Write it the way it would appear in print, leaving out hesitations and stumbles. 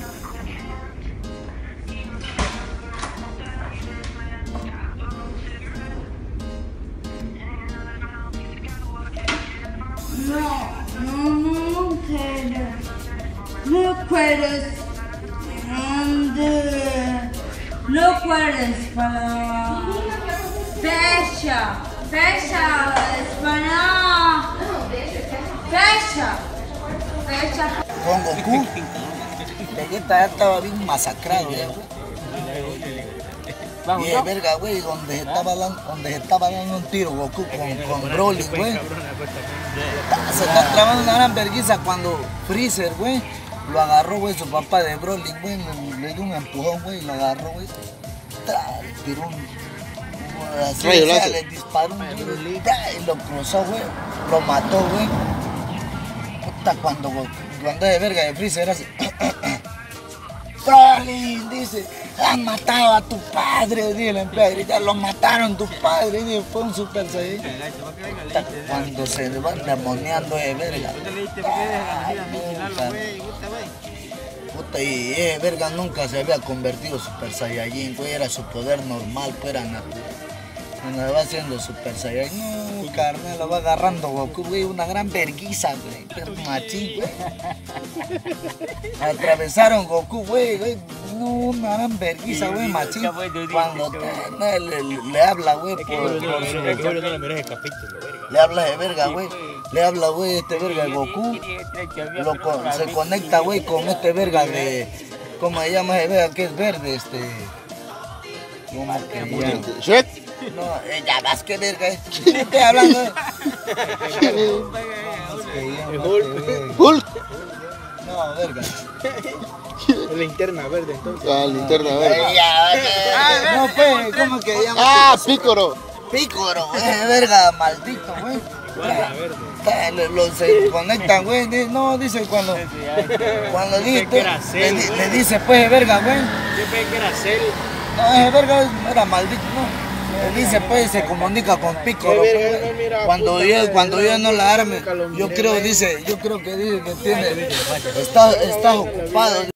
No puedes. No puedes para. Fecha. Fecha. Español. Fecha. Fecha. Con Goku, Vegeta ya estaba bien masacrado, ¿eh? Y es verga, güey, donde se estaba dando un tiro Goku con Broly, güey. Se está trabando una gran vergüenza cuando Freezer, güey, lo agarró, güey, su papá de Broly, güey, le dio un empujón, güey, lo agarró, güey. Tiró así, le disparó un tiro y lo cruzó, güey, lo mató, güey. Puta, cuando es de verga de Freezer era así. Broly, dice, han matado a tu padre, dice, le empieza a gritar, lo mataron tu padre, dice, fue un Super Saiyan. Cuando se van demoniando de verga. Puta, y verga nunca se había convertido Super Saiyajin, güey, era su poder normal, pues era natural. Cuando va haciendo Super Saiyan, no, carnal, lo va agarrando Goku, güey, una gran verguiza, güey, pero machín, güey. Atravesaron Goku, güey, no, una gran verguiza, güey, machín. Cuando le habla, güey, por su... Le habla de verga, güey. Le habla, güey, este verga de Goku. Se conecta, güey, con este verga de... ¿Cómo se llama ese verga que es verde, ¿Cómo que se llama? No, ya vas que verga, estoy hablando. Hulk. No, verga. Linterna verde, entonces. Ah, linterna verde. No, pues, ¿cómo que se llama? Ah, Pícoro. Pícoro, güey, verga, maldito, güey. Se conectan, güey. No, dice cuando dice, le dice, pues, verga, güey. Yo pensé que era Cell. No, ese verga era maldito, no. Dice, pues, se comunica con Piccolo, pues, cuando yo no la arme, yo creo que dice que tiene, está ocupado.